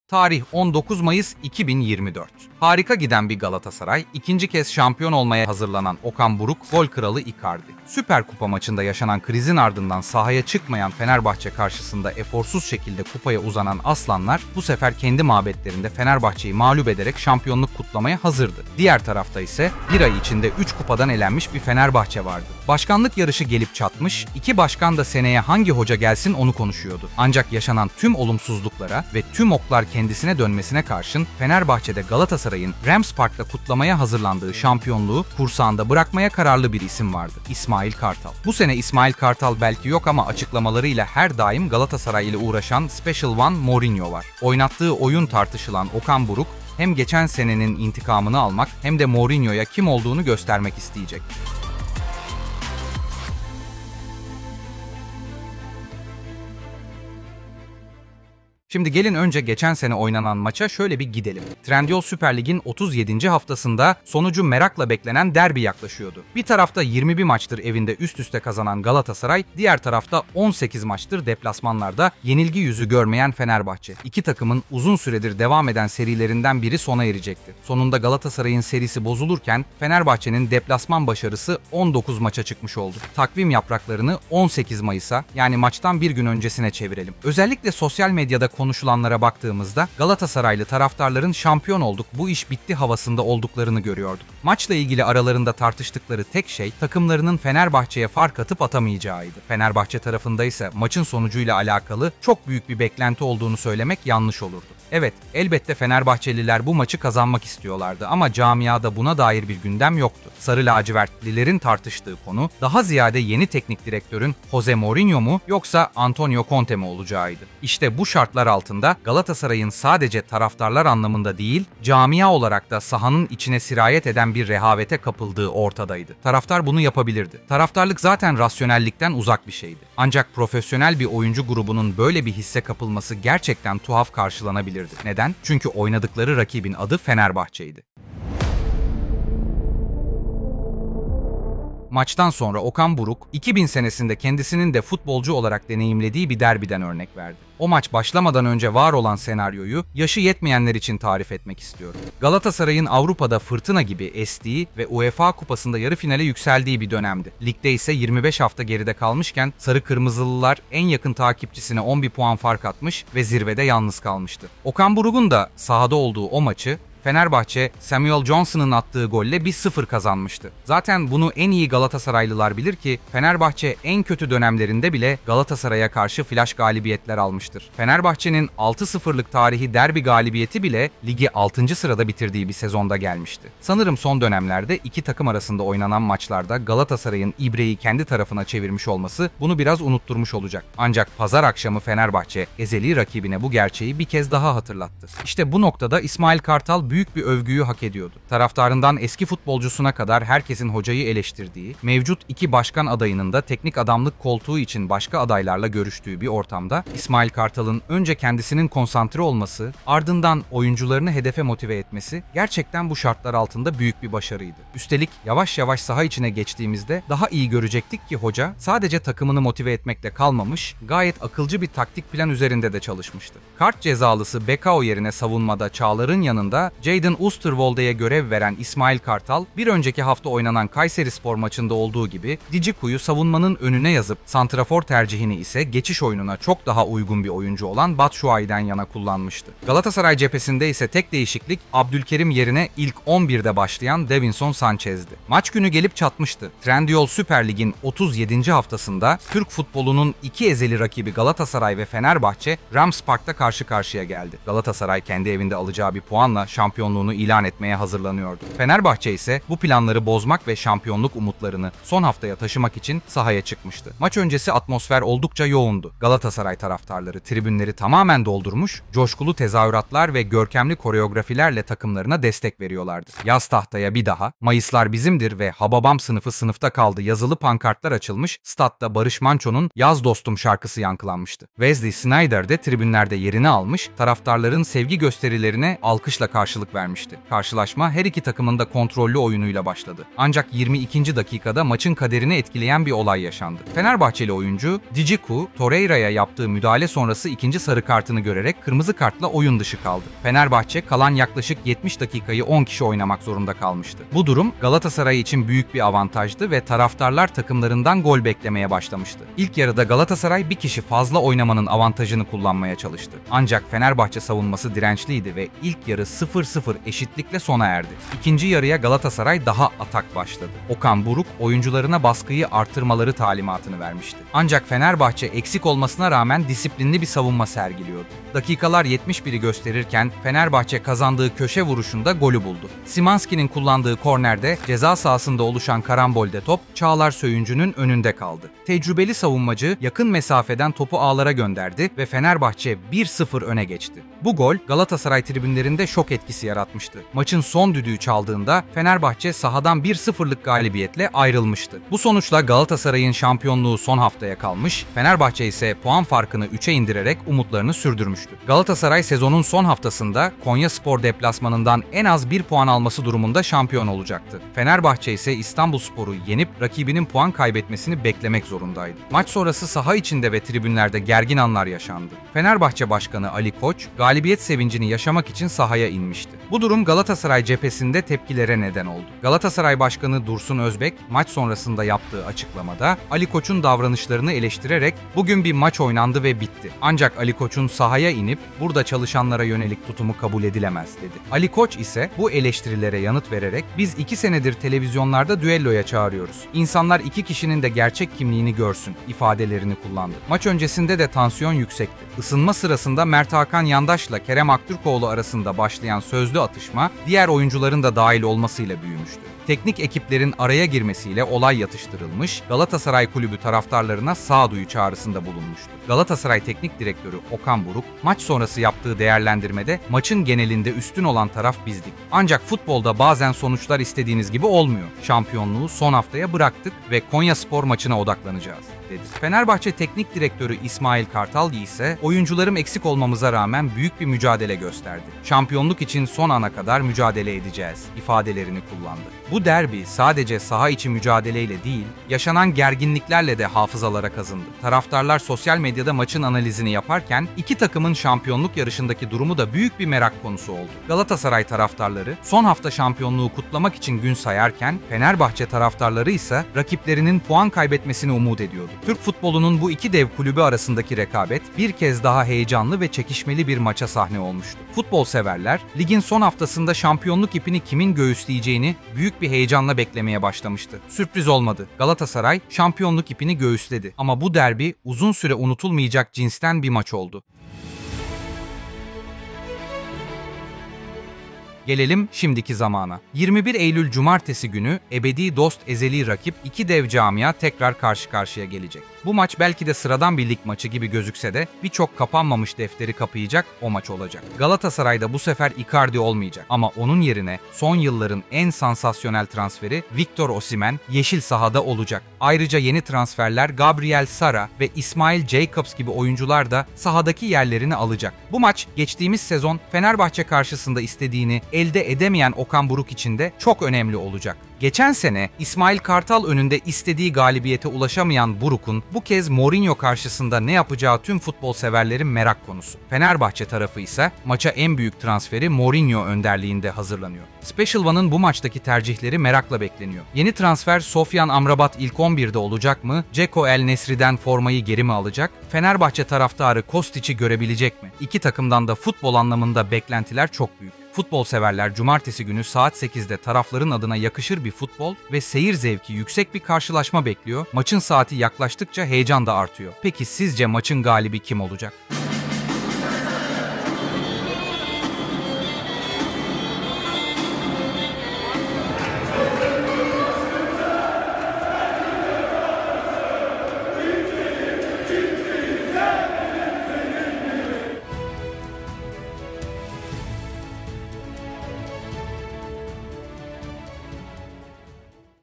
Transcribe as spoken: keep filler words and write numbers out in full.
Tarih on dokuz Mayıs iki bin yirmi dört. Harika giden bir Galatasaray, ikinci kez şampiyon olmaya hazırlanan Okan Buruk, gol kralı Icardi. Süper Kupa maçında yaşanan krizin ardından sahaya çıkmayan Fenerbahçe karşısında eforsuz şekilde kupaya uzanan Aslanlar, bu sefer kendi mabetlerinde Fenerbahçe'yi mağlup ederek şampiyonluk kutlamaya hazırdı. Diğer tarafta ise bir ay içinde üç kupadan elenmiş bir Fenerbahçe vardı. Başkanlık yarışı gelip çatmış, iki başkan da seneye hangi hoca gelsin onu konuşuyordu. Ancak yaşanan tüm olumsuzluklara ve tüm oklar kendisine dönmesine karşın Fenerbahçe'de Galatasaray'ın Rams Park'ta kutlamaya hazırlandığı şampiyonluğu kursağında bırakmaya kararlı bir isim vardı. İsmail Kartal. Bu sene İsmail Kartal belki yok ama açıklamalarıyla her daim Galatasaray ile uğraşan Special One Mourinho var. Oynattığı oyun tartışılan Okan Buruk hem geçen senenin intikamını almak hem de Mourinho'ya kim olduğunu göstermek isteyecek. Şimdi gelin önce geçen sene oynanan maça şöyle bir gidelim. Trendyol Süper Lig'in otuz yedinci haftasında sonucu merakla beklenen derbi yaklaşıyordu. Bir tarafta yirmi bir maçtır evinde üst üste kazanan Galatasaray, diğer tarafta on sekiz maçtır deplasmanlarda yenilgi yüzü görmeyen Fenerbahçe. İki takımın uzun süredir devam eden serilerinden biri sona erecekti. Sonunda Galatasaray'ın serisi bozulurken Fenerbahçe'nin deplasman başarısı on dokuz maça çıkmış oldu. Takvim yapraklarını on sekiz Mayıs'a yani maçtan bir gün öncesine çevirelim. Özellikle sosyal medyada konuşulanlara baktığımızda Galatasaraylı taraftarların şampiyon olduk, bu iş bitti havasında olduklarını görüyorduk. Maçla ilgili aralarında tartıştıkları tek şey takımlarının Fenerbahçe'ye fark atıp atamayacağıydı. Fenerbahçe tarafında ise maçın sonucuyla alakalı çok büyük bir beklenti olduğunu söylemek yanlış olurdu. Evet, elbette Fenerbahçeliler bu maçı kazanmak istiyorlardı ama camiada buna dair bir gündem yoktu. Sarı lacivertlilerin tartıştığı konu daha ziyade yeni teknik direktörün Jose Mourinho mu yoksa Antonio Conte mi olacağıydı. İşte bu şartlar altında Galatasaray'ın sadece taraftarlar anlamında değil, camia olarak da sahanın içine sirayet eden bir rehavete kapıldığı ortadaydı. Taraftar bunu yapabilirdi. Taraftarlık zaten rasyonellikten uzak bir şeydi. Ancak profesyonel bir oyuncu grubunun böyle bir hisse kapılması gerçekten tuhaf karşılanabilirdi. Neden? Çünkü oynadıkları rakibin adı Fenerbahçe'ydi. Maçtan sonra Okan Buruk, iki bin senesinde kendisinin de futbolcu olarak deneyimlediği bir derbiden örnek verdi. O maç başlamadan önce var olan senaryoyu yaşı yetmeyenler için tarif etmek istiyorum. Galatasaray'ın Avrupa'da fırtına gibi estiği ve UEFA Kupası'nda yarı finale yükseldiği bir dönemdi. Ligde ise yirmi beş hafta geride kalmışken Sarı Kırmızılılar en yakın takipçisine on bir puan fark atmış ve zirvede yalnız kalmıştı. Okan Buruk'un da sahada olduğu o maçı Fenerbahçe, Samuel Johnson'ın attığı golle bir sıfır kazanmıştı. Zaten bunu en iyi Galatasaraylılar bilir ki Fenerbahçe en kötü dönemlerinde bile Galatasaray'a karşı flash galibiyetler almıştır. Fenerbahçe'nin altı sıfırlık tarihi derbi galibiyeti bile ligi altıncı sırada bitirdiği bir sezonda gelmişti. Sanırım son dönemlerde iki takım arasında oynanan maçlarda Galatasaray'ın ibreyi kendi tarafına çevirmiş olması bunu biraz unutturmuş olacak. Ancak pazar akşamı Fenerbahçe ezeli rakibine bu gerçeği bir kez daha hatırlattı. İşte bu noktada İsmail Kartal büyük bir övgüyü hak ediyordu. Taraftarından eski futbolcusuna kadar herkesin hocayı eleştirdiği, mevcut iki başkan adayının da teknik adamlık koltuğu için başka adaylarla görüştüğü bir ortamda İsmail Kartal'ın önce kendisinin konsantre olması, ardından oyuncularını hedefe motive etmesi gerçekten bu şartlar altında büyük bir başarıydı. Üstelik yavaş yavaş saha içine geçtiğimizde daha iyi görecektik ki hoca sadece takımını motive etmekle kalmamış, gayet akılcı bir taktik plan üzerinde de çalışmıştı. Kart cezalısı Bekao yerine savunmada Çağlar'ın yanında Jadon Oosterwolde'ye görev veren İsmail Kartal, bir önceki hafta oynanan Kayserispor maçında olduğu gibi Diciko'yu savunmanın önüne yazıp santrafor tercihini ise geçiş oyununa çok daha uygun bir oyuncu olan Batshuayi'den yana kullanmıştı. Galatasaray cephesinde ise tek değişiklik Abdülkerim yerine ilk on birde başlayan Davinson Sanchez'di. Maç günü gelip çatmıştı. Trendyol Süper Lig'in otuz yedinci haftasında Türk futbolunun iki ezeli rakibi Galatasaray ve Fenerbahçe Rams Park'ta karşı karşıya geldi. Galatasaray kendi evinde alacağı bir puanla şampiyonluğunu ilan etmeye hazırlanıyordu. Fenerbahçe ise bu planları bozmak ve şampiyonluk umutlarını son haftaya taşımak için sahaya çıkmıştı. Maç öncesi atmosfer oldukça yoğundu. Galatasaray taraftarları tribünleri tamamen doldurmuş, coşkulu tezahüratlar ve görkemli koreografilerle takımlarına destek veriyorlardı. Yaz tahtaya bir daha, Mayıslar bizimdir ve Hababam sınıfı sınıfta kaldı yazılı pankartlar açılmış, statta Barış Manço'nun Yaz Dostum şarkısı yankılanmıştı. Wesley Sneijder de tribünlerde yerini almış, taraftarların sevgi gösterilerine alkışla karşılanmıştı. karşılık vermişti. Karşılaşma her iki takımın da kontrollü oyunuyla başladı. Ancak yirmi ikinci dakikada maçın kaderini etkileyen bir olay yaşandı. Fenerbahçeli oyuncu Djiku, Torreira'ya yaptığı müdahale sonrası ikinci sarı kartını görerek kırmızı kartla oyun dışı kaldı. Fenerbahçe kalan yaklaşık yetmiş dakikayı on kişi oynamak zorunda kalmıştı. Bu durum Galatasaray için büyük bir avantajdı ve taraftarlar takımlarından gol beklemeye başlamıştı. İlk yarıda Galatasaray bir kişi fazla oynamanın avantajını kullanmaya çalıştı. Ancak Fenerbahçe savunması dirençliydi ve ilk yarı sıfır sıfır eşitlikle sona erdi. İkinci yarıya Galatasaray daha atak başladı. Okan Buruk oyuncularına baskıyı artırmaları talimatını vermişti. Ancak Fenerbahçe eksik olmasına rağmen disiplinli bir savunma sergiliyordu. Dakikalar yetmiş biri gösterirken Fenerbahçe kazandığı köşe vuruşunda golü buldu. Szymański'nin kullandığı kornerde ceza sahasında oluşan karambolde top Çağlar Söyüncü'nün önünde kaldı. Tecrübeli savunmacı yakın mesafeden topu ağlara gönderdi ve Fenerbahçe bir sıfır öne geçti. Bu gol Galatasaray tribünlerinde şok etkisi yaratmıştı. Maçın son düdüğü çaldığında Fenerbahçe sahadan bir sıfırlık galibiyetle ayrılmıştı. Bu sonuçla Galatasaray'ın şampiyonluğu son haftaya kalmış, Fenerbahçe ise puan farkını üçe indirerek umutlarını sürdürmüştü. Galatasaray sezonun son haftasında Konyaspor deplasmanından en az bir puan alması durumunda şampiyon olacaktı. Fenerbahçe ise İstanbulspor'u yenip rakibinin puan kaybetmesini beklemek zorundaydı. Maç sonrası saha içinde ve tribünlerde gergin anlar yaşandı. Fenerbahçe Başkanı Ali Koç, galibiyet sevincini yaşamak için sahaya inmişti. Bu durum Galatasaray cephesinde tepkilere neden oldu. Galatasaray Başkanı Dursun Özbek, maç sonrasında yaptığı açıklamada Ali Koç'un davranışlarını eleştirerek "Bugün bir maç oynandı ve bitti. Ancak Ali Koç'un sahaya inip burada çalışanlara yönelik tutumu kabul edilemez" dedi. Ali Koç ise bu eleştirilere yanıt vererek "Biz iki senedir televizyonlarda düelloya çağırıyoruz. İnsanlar iki kişinin de gerçek kimliğini görsün" ifadelerini kullandı. Maç öncesinde de tansiyon yüksekti. Isınma sırasında Mert Hakan Yandaş'la Kerem Aktürkoğlu arasında başlayan sözlü atışma diğer oyuncuların da dahil olmasıyla büyümüştü. Teknik ekiplerin araya girmesiyle olay yatıştırılmış, Galatasaray Kulübü taraftarlarına sağduyu çağrısında bulunmuştu. Galatasaray Teknik Direktörü Okan Buruk, maç sonrası yaptığı değerlendirmede maçın genelinde üstün olan taraf bizdik. Ancak futbolda bazen sonuçlar istediğiniz gibi olmuyor. Şampiyonluğu son haftaya bıraktık ve Konyaspor maçına odaklanacağız, dedi. Fenerbahçe Teknik Direktörü İsmail Kartal ise oyuncularım eksik olmamıza rağmen büyük bir mücadele gösterdi. Şampiyonluk için son ana kadar mücadele edeceğiz ifadelerini kullandı. Bu derbi sadece saha içi mücadeleyle değil, yaşanan gerginliklerle de hafızalara kazındı. Taraftarlar sosyal medyada maçın analizini yaparken iki takımın şampiyonluk yarışındaki durumu da büyük bir merak konusu oldu. Galatasaray taraftarları son hafta şampiyonluğu kutlamak için gün sayarken Fenerbahçe taraftarları ise rakiplerinin puan kaybetmesini umut ediyordu. Türk futbolunun bu iki dev kulübü arasındaki rekabet bir kez daha heyecanlı ve çekişmeli bir maça sahne olmuştu. Futbol severler ligin son haftasında şampiyonluk ipini kimin göğüsleyeceğini büyük bir heyecanla beklemeye başlamıştı. Sürpriz olmadı. Galatasaray şampiyonluk ipini göğüsledi. Ama bu derbi uzun süre unutulmayacak cinsten bir maç oldu. Gelelim şimdiki zamana. yirmi bir Eylül Cumartesi günü ebedi dost ezeli rakip iki dev camia tekrar karşı karşıya gelecek. Bu maç belki de sıradan bir lig maçı gibi gözükse de birçok kapanmamış defteri kapayacak o maç olacak. Galatasaray'da bu sefer Icardi olmayacak ama onun yerine son yılların en sansasyonel transferi Victor Osimhen yeşil sahada olacak. Ayrıca yeni transferler Gabriel Sara ve İsmail Jacobs gibi oyuncular da sahadaki yerlerini alacak. Bu maç geçtiğimiz sezon Fenerbahçe karşısında istediğini elde edemeyen Okan Buruk için de çok önemli olacak. Geçen sene İsmail Kartal önünde istediği galibiyete ulaşamayan Buruk'un bu kez Mourinho karşısında ne yapacağı tüm futbol severlerin merak konusu. Fenerbahçe tarafı ise maça en büyük transferi Mourinho önderliğinde hazırlanıyor. Special One'ın bu maçtaki tercihleri merakla bekleniyor. Yeni transfer Sofyan Amrabat ilk on birde olacak mı? Dzeko El Nesri'den formayı geri mi alacak? Fenerbahçe taraftarı Kostic'i görebilecek mi? İki takımdan da futbol anlamında beklentiler çok büyük. Futbol severler cumartesi günü saat sekizde tarafların adına yakışır bir futbol ve seyir zevki yüksek bir karşılaşma bekliyor. Maçın saati yaklaştıkça heyecan da artıyor. Peki sizce maçın galibi kim olacak?